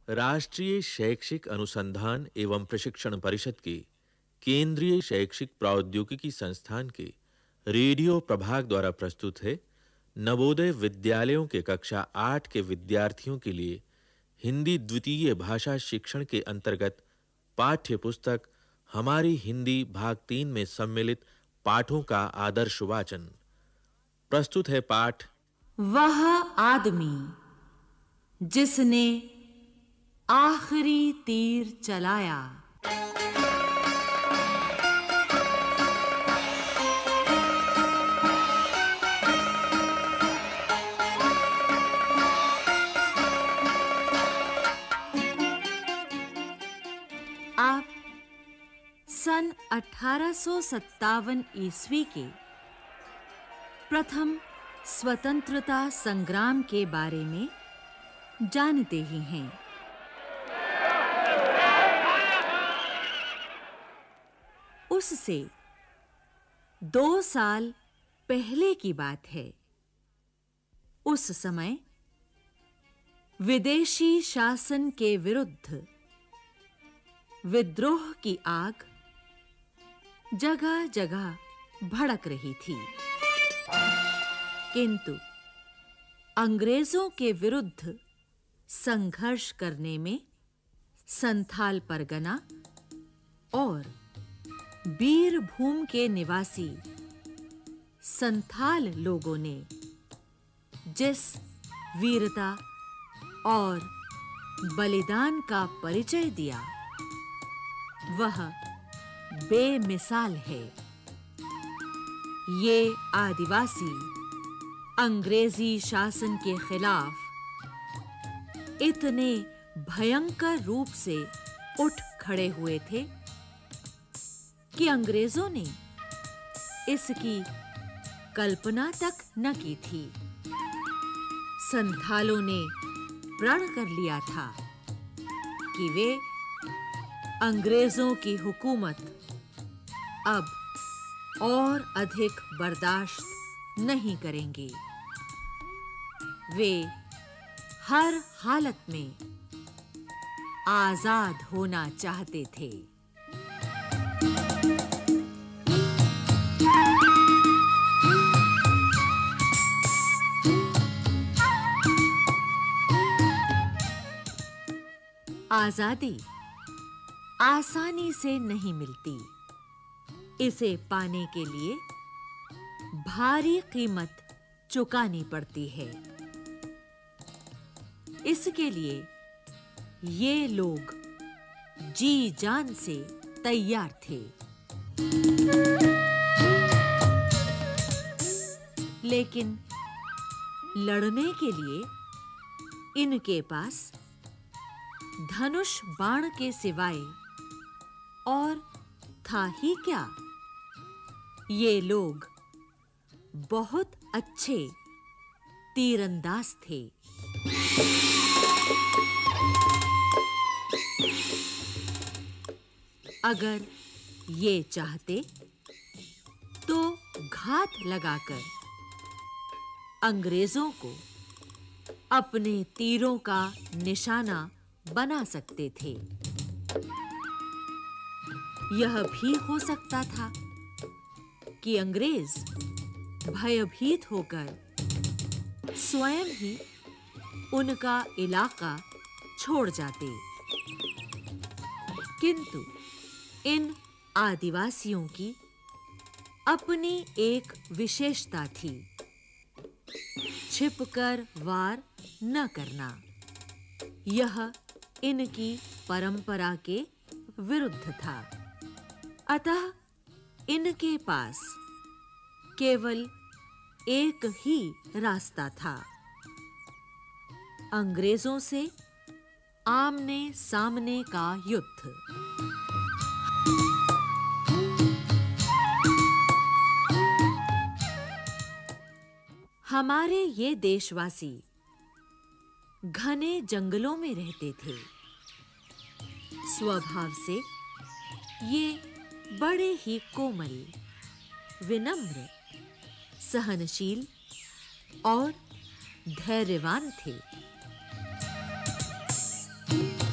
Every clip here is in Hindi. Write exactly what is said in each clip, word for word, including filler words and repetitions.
राष्ट्रीय शैक्षिक अनुसंधान एवं प्रशिक्षण परिषद के केंद्रीय शैक्षिक प्रौद्योगिकी संस्थान के रेडियो प्रभाग द्वारा प्रस्तुत है नवोदय विद्यालयों के कक्षा आठ के विद्यार्थियों के लिए हिंदी द्वितीय भाषा शिक्षण के अंतर्गत पाठ्य पुस्तक हमारी हिंदी भाग तीन में सम्मिलित पाठों का आदर्श वाचन। प्रस्तुत है पाठ वह आदमी जिसने आखिरी तीर चलाया। आप सन अठारह सौ सत्तावन ईस्वी के प्रथम स्वतंत्रता संग्राम के बारे में जानते ही हैं। उससे दो साल पहले की बात है। उस समय विदेशी शासन के विरुद्ध विद्रोह की आग जगह-जगह भड़क रही थी, किंतु अंग्रेजों के विरुद्ध संघर्ष करने में संथाल परगना और बीरभूम के निवासी संथाल लोगों ने जिस वीरता और बलिदान का परिचय दिया वह बेमिसाल है। ये आदिवासी अंग्रेजी शासन के खिलाफ इतने भयंकर रूप से उठ खड़े हुए थे कि अंग्रेजों ने इसकी कल्पना तक न की थी। संथालों ने प्रण कर लिया था कि वे अंग्रेजों की हुकूमत अब और अधिक बर्दाश्त नहीं करेंगे। वे हर हालत में आजाद होना चाहते थे। आजादी आसानी से नहीं मिलती। इसे पाने के लिए भारी कीमत चुकानी पड़ती है। इसके लिए ये लोग जी जान से तैयार थे। लेकिन लड़ने के लिए इनके पास धनुष बाण के सिवाय और था ही क्या। ये लोग बहुत अच्छे तीरंदाज थे। अगर ये चाहते तो घात लगाकर अंग्रेजों को अपने तीरों का निशाना बना सकते थे। यह भी हो सकता था कि अंग्रेज भयभीत होकर स्वयं ही उनका इलाका छोड़ जाते। किंतु इन आदिवासियों की अपनी एक विशेषता थी, छिपकर वार न करना। यह इनकी परंपरा के विरुद्ध था। अतः इनके पास केवल एक ही रास्ता था, अंग्रेजों से आमने सामने का युद्ध। हमारे ये देशवासी घने जंगलों में रहते थे। स्वभाव से ये बड़े ही कोमल, विनम्र, सहनशील और धैर्यवान थे।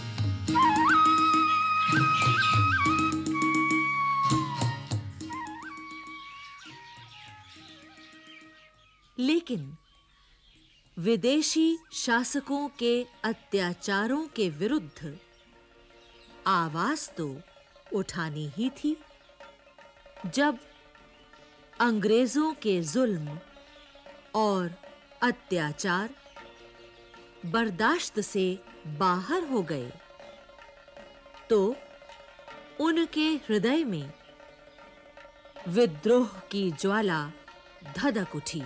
विदेशी शासकों के अत्याचारों के विरुद्ध आवाज तो उठानी ही थी। जब अंग्रेजों के जुल्म और अत्याचार बर्दाश्त से बाहर हो गए, तो उनके हृदय में विद्रोह की ज्वाला धधक उठी।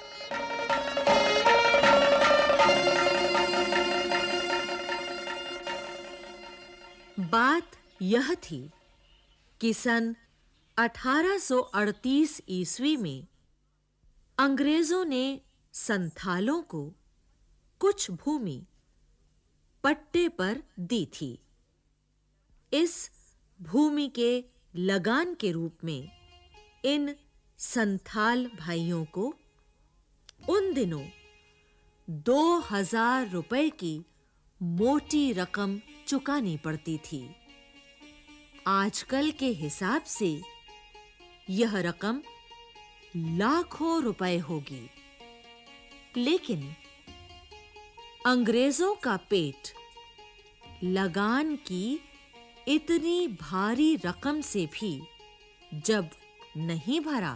बात यह थी कि सन अठारह सौ अड़तीस ईस्वी में अंग्रेजों ने संथालों को कुछ भूमि पट्टे पर दी थी। इस भूमि के लगान के रूप में इन संथाल भाइयों को उन दिनों दो हजार रुपए की मोटी रकम चुकानी पड़ती थी। आजकल के हिसाब से यह रकम लाखों रुपए होगी, लेकिन अंग्रेजों का पेट लगान की इतनी भारी रकम से भी जब नहीं भरा,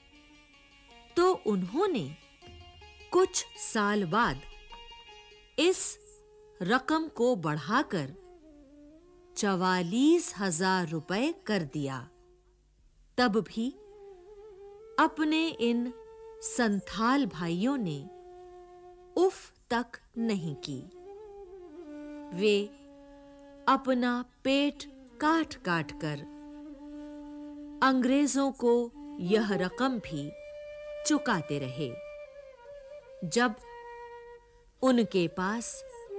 तो उन्होंने कुछ साल बाद इस रकम को बढ़ाकर चवालीस हजार रुपए कर दिया। तब भी अपने इन संथाल भाइयों ने उफ तक नहीं की। वे अपना पेट काट-काट कर अंग्रेजों को यह रकम भी चुकाते रहे। जब उनके पास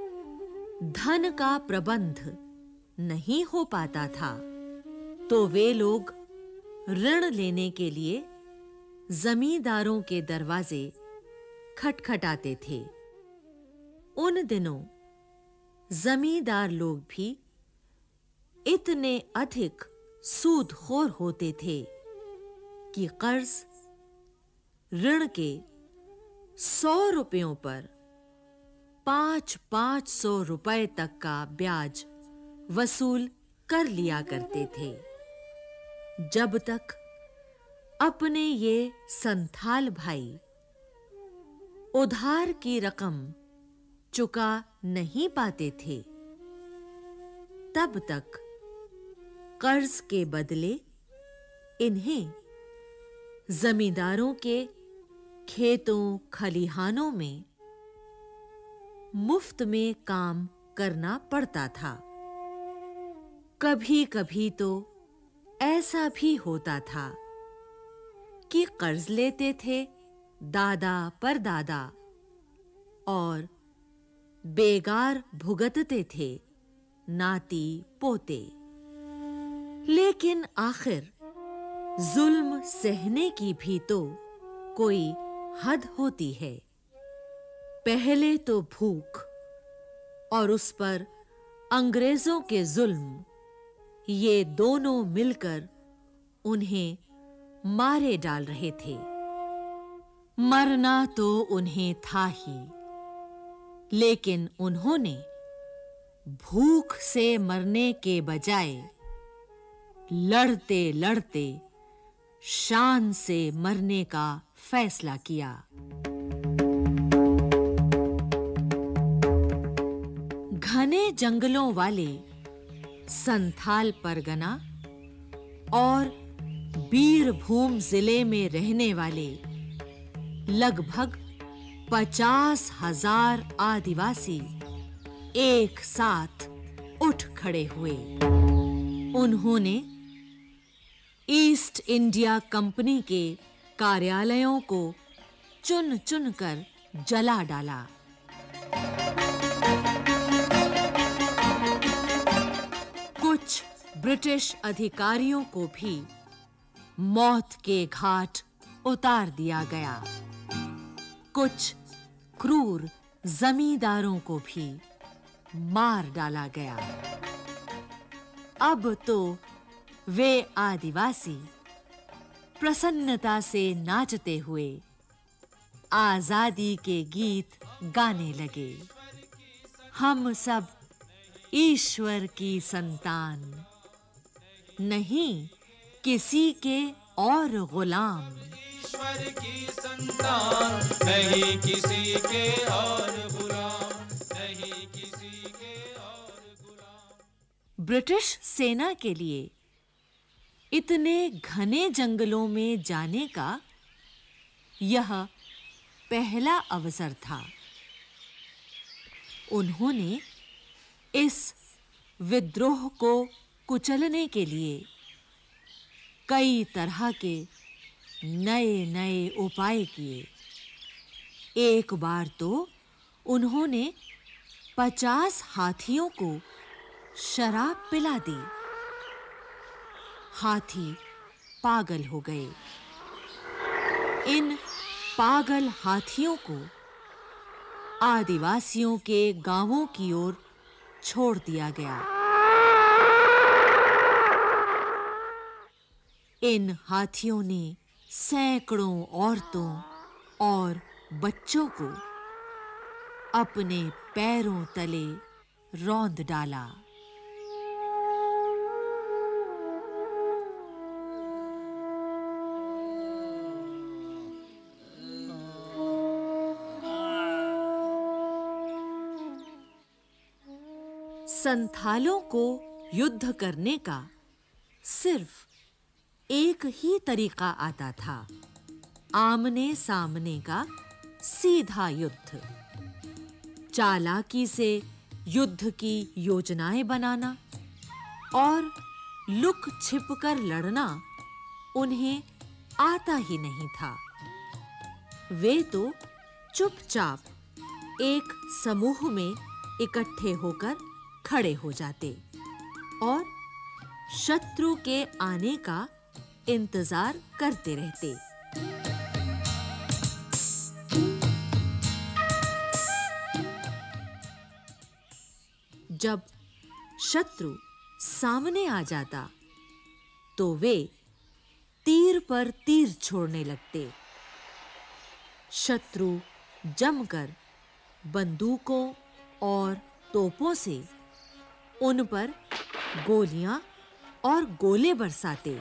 धन का प्रबंध नहीं हो पाता था, तो वे लोग ऋण लेने के लिए जमींदारों के दरवाजे खटखटाते थे। उन दिनों जमींदार लोग भी इतने अधिक सूदखोर होते थे कि कर्ज ऋण के सौ रुपयों पर पांच पांच सौ रुपए तक का ब्याज वसूल कर लिया करते थे। जब तक अपने ये संथाल भाई उधार की रकम चुका नहीं पाते थे, तब तक कर्ज के बदले इन्हें जमींदारों के खेतों खलिहानों में मुफ्त में काम करना पड़ता था। कभी-कभी तो ऐसा भी होता था कि कर्ज लेते थे दादा पर दादा और बेगार भुगतते थे नाती पोते। लेकिन आखिर जुल्म सहने की भी तो कोई हद होती है। पहले तो भूख और उस पर अंग्रेजों के जुल्म, ये दोनों मिलकर उन्हें मारे डाल रहे थे। मरना तो उन्हें था ही, लेकिन उन्होंने भूख से मरने के बजाय लड़ते लड़ते शान से मरने का फैसला किया। घने जंगलों वाले संथाल परगना और बीरभूम जिले में रहने वाले लगभग पचास हजार आदिवासी एक साथ उठ खड़े हुए। उन्होंने ईस्ट इंडिया कंपनी के कार्यालयों को चुन-चुन कर जला डाला। कुछ ब्रिटिश अधिकारियों को भी मौत के घाट उतार दिया गया। कुछ क्रूर जमींदारों को भी मार डाला गया। अब तो वे आदिवासी प्रसन्नता से नाचते हुए आजादी के गीत गाने लगे, हम सब ईश्वर की संतान, नहीं किसी के और गुलाम। ईश्वर की संतान, नहीं किसी के और गुलाम, नहीं किसी के और गुलाम। ब्रिटिश सेना के लिए इतने घने जंगलों में जाने का यह पहला अवसर था। उन्होंने इस विद्रोह को कुचलने के लिए कई तरह के नए-नए उपाय किए। एक बार तो उन्होंने पचास हाथियों को शराब पिला दी। हाथी पागल हो गए। इन पागल हाथियों को आदिवासियों के गांवों की ओर छोड़ दिया गया। इन हाथियों ने सैकड़ों औरतों और बच्चों को अपने पैरों तले रौंद डाला। संथालों को युद्ध करने का सिर्फ एक ही तरीका आता था, आमने सामने का सीधा युद्ध। चालाकी से युद्ध की योजनाएं बनाना और लुक छिपकर लड़ना उन्हें आता ही नहीं था। वे तो चुपचाप एक समूह में इकट्ठे होकर खड़े हो जाते और शत्रु के आने का इंतजार करते रहते। जब शत्रु सामने आ जाता तो वे तीर पर तीर छोड़ने लगते। शत्रु जमकर बंदूकों और तोपों से उन पर गोलियां और गोले बरसाते।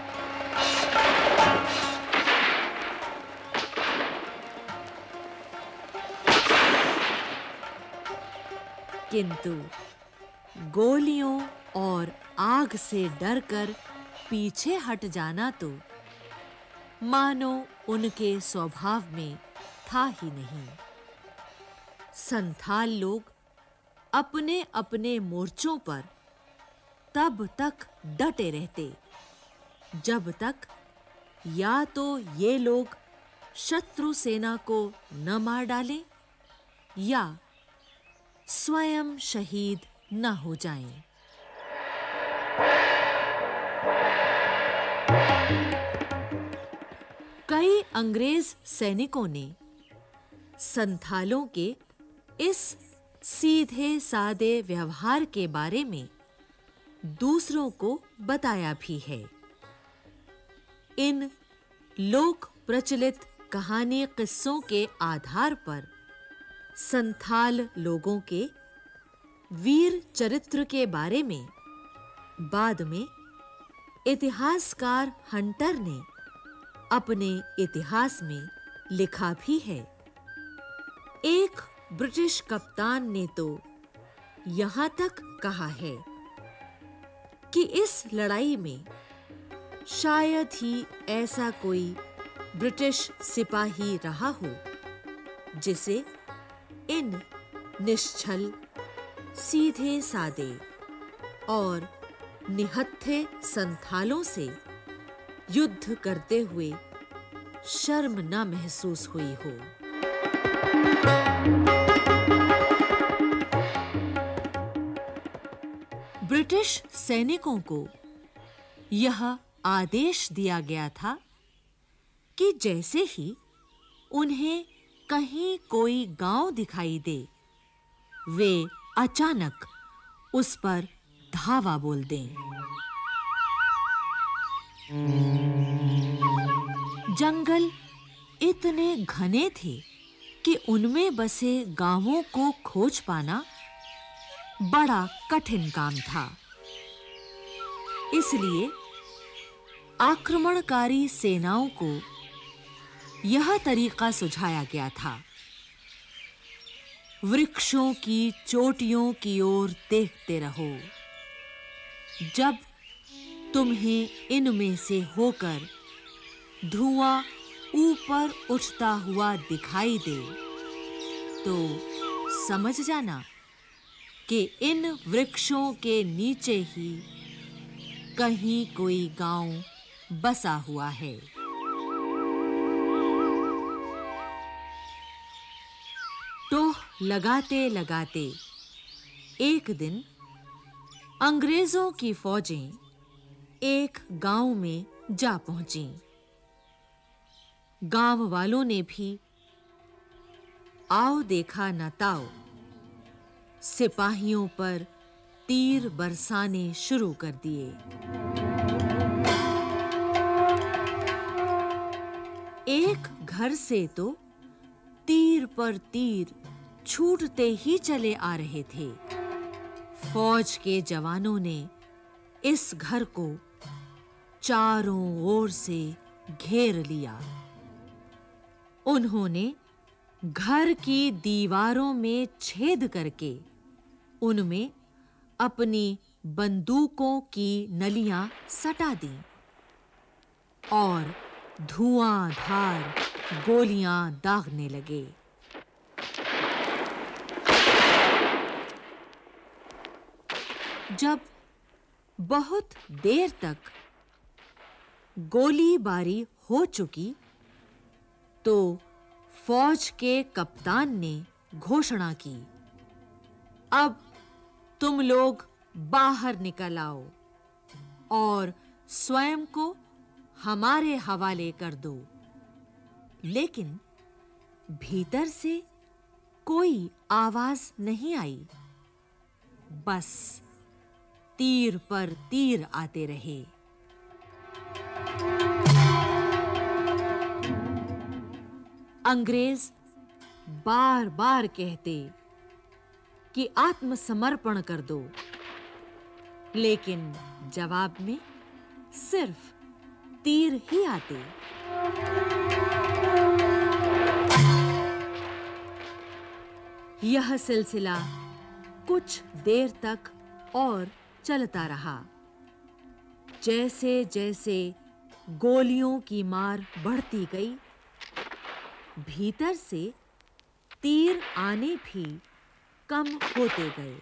किंतु गोलियों और आग से डरकर पीछे हट जाना तो मानो उनके स्वभाव में था ही नहीं। संथाल लोग अपने-अपने मोर्चों पर तब तक डटे रहते जब तक या तो ये लोग शत्रु सेना को न मार डालें या स्वयं शहीद न हो जाएं। कई अंग्रेज सैनिकों ने संथालों के इस सीधे सादे व्यवहार के बारे में दूसरों को बताया भी है। इन लोक प्रचलित कहानी किस्सों के आधार पर संथाल लोगों के वीर चरित्र के बारे में बाद में इतिहासकार हंटर ने अपने इतिहास में लिखा भी है। एक ब्रिटिश कप्तान ने तो यहाँ तक कहा है कि इस लड़ाई में शायद ही ऐसा कोई ब्रिटिश सिपाही रहा हो जिसे इन निश्चल, सीधे सादे और निहत्थे संथालों से युद्ध करते हुए शर्म न महसूस हुई हो। ब्रिटिश सैनिकों को यह आदेश दिया गया था कि जैसे ही उन्हें कहीं कोई गांव दिखाई दे, वे अचानक उस पर धावा बोल दें। जंगल इतने घने थे कि उनमें बसे गांवों को खोज पाना बड़ा कठिन काम था। इसलिए आक्रमणकारी सेनाओं को यह तरीका सुझाया गया था। वृक्षों की चोटियों की ओर देखते रहो। जब तुम्हें इनमें से होकर धुआं ऊपर उठता हुआ दिखाई दे तो समझ जाना कि इन वृक्षों के नीचे ही कहीं कोई गांव बसा हुआ है। टोह लगाते लगाते एक दिन अंग्रेजों की फौजें एक गांव में जा पहुंची। गांव वालों ने भी आओ देखा न ताओ सिपाहियों पर तीर बरसाने शुरू कर दिए। एक घर से तो तीर पर तीर छूटते ही चले आ रहे थे। फौज के जवानों ने इस घर को चारों ओर से घेर लिया। उन्होंने घर की दीवारों में छेद करके उनमें अपनी बंदूकों की नलियां सटा दी और धुआंधार गोलियां दागने लगे। जब बहुत देर तक गोलीबारी हो चुकी तो फौज के कप्तान ने घोषणा की, अब तुम लोग बाहर निकल आओ और स्वयं को हमारे हवाले कर दो। लेकिन भीतर से कोई आवाज नहीं आई। बस तीर पर तीर आते रहे। अंग्रेज बार-बार कहते कि आत्मसमर्पण कर दो, लेकिन जवाब में सिर्फ तीर ही आते। यह सिलसिला कुछ देर तक और चलता रहा। जैसे-जैसे गोलियों की मार बढ़ती गई, भीतर से तीर आने भी कम होते गए।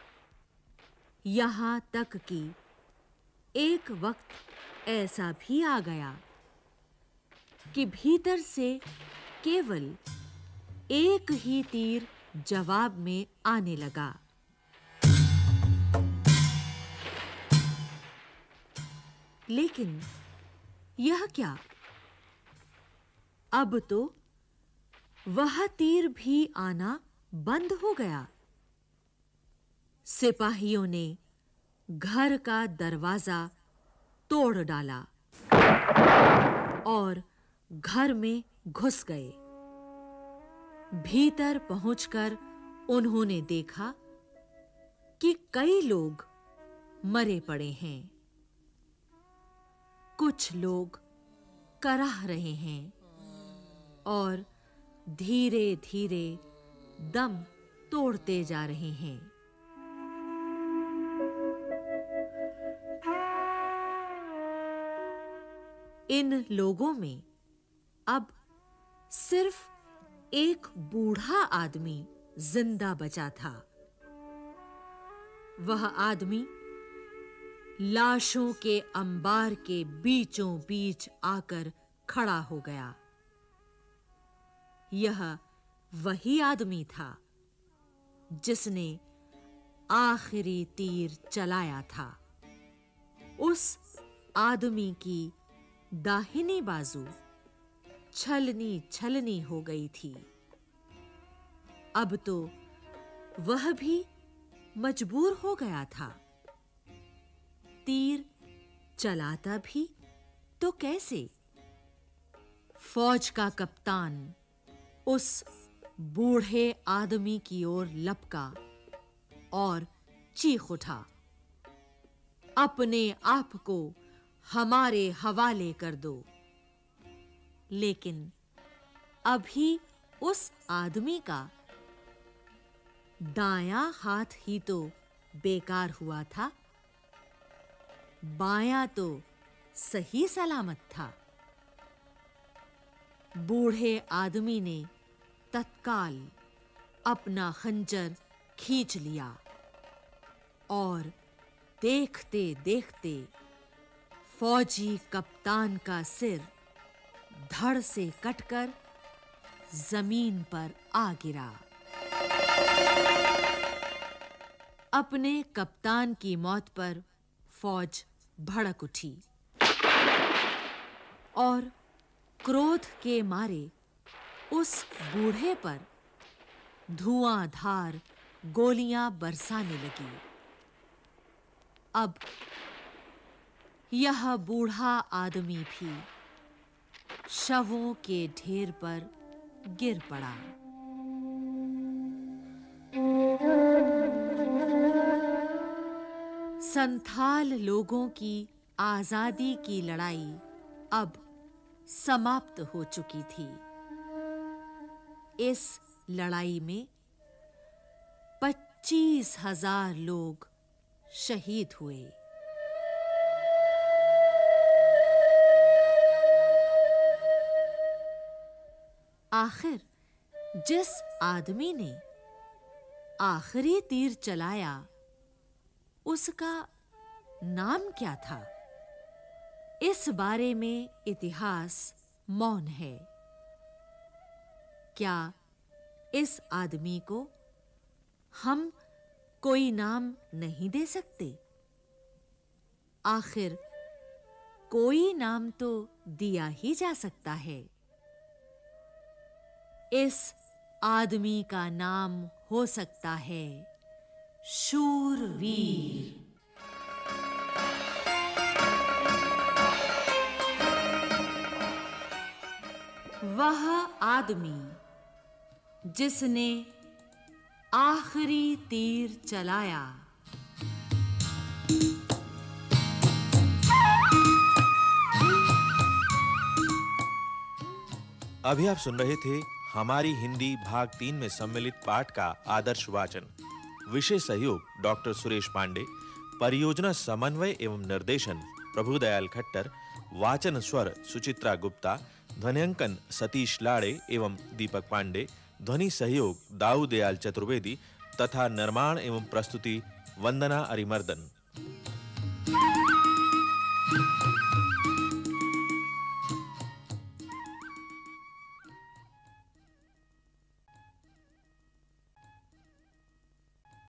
यहाँ तक कि एक वक्त ऐसा भी आ गया कि भीतर से केवल एक ही तीर जवाब में आने लगा। लेकिन यह क्या? अब तो वह तीर भी आना बंद हो गया। सिपाहियों ने घर का दरवाजा तोड़ डाला और घर में घुस गए। भीतर पहुंचकर उन्होंने देखा कि कई लोग मरे पड़े हैं। कुछ लोग कराह रहे हैं और धीरे-धीरे दम तोड़ते जा रहे हैं। इन लोगों में अब सिर्फ एक बूढ़ा आदमी जिंदा बचा था। वह आदमी लाशों के अंबार के बीचों बीच आकर खड़ा हो गया। यह वही आदमी था जिसने आखिरी तीर चलाया था। उस आदमी की दाहिनी बाजू छलनी छलनी हो गई थी। अब तो वह भी मजबूर हो गया था। तीर चलाता भी तो कैसे? फौज का कप्तान उस बूढ़े आदमी की ओर लपका और चीख उठा, अपने आप को हमारे हवाले कर दो। लेकिन अभी उस आदमी का दायां हाथ ही तो बेकार हुआ था, बायां तो सही सलामत था। बूढ़े आदमी ने तत्काल अपना खंजर खींच लिया और देखते-देखते फौजी कप्तान का सिर धड़ से कटकर जमीन पर आ गिरा। अपने कप्तान की मौत पर फौज भड़क उठी और क्रोध के मारे उस बूढ़े पर धुआंधार गोलियां बरसाने लगी। अब यह बूढ़ा आदमी भी शवों के ढेर पर गिर पड़ा। संथाल लोगों की आजादी की लड़ाई अब समाप्त हो चुकी थी। इस लड़ाई में पच्चीस हजार लोग शहीद हुए। आखिर जिस आदमी ने आखिरी तीर चलाया उसका नाम क्या था? इस बारे में इतिहास मौन है। क्या इस आदमी को हम कोई नाम नहीं दे सकते? आखिर कोई नाम तो दिया ही जा सकता है। इस आदमी का नाम हो सकता है शूरवीर। वह आदमी जिसने आखिरी तीर चलाया। अभी आप सुन रहे थे हमारी हिंदी भाग तीन में सम्मिलित पाठ का आदर्श वाचन। विषय सहयोग डॉक्टर सुरेश पांडे, परियोजना समन्वय एवं निर्देशन प्रभुदयाल खट्टर, वाचन स्वर सुचित्रा गुप्ता, ध्वन्यांकन सतीश लाड़े एवं दीपक पांडे, ध्वनि सहयोग दाऊदयाल चतुर्वेदी तथा निर्माण एवं प्रस्तुति वंदना अरिमर्दन।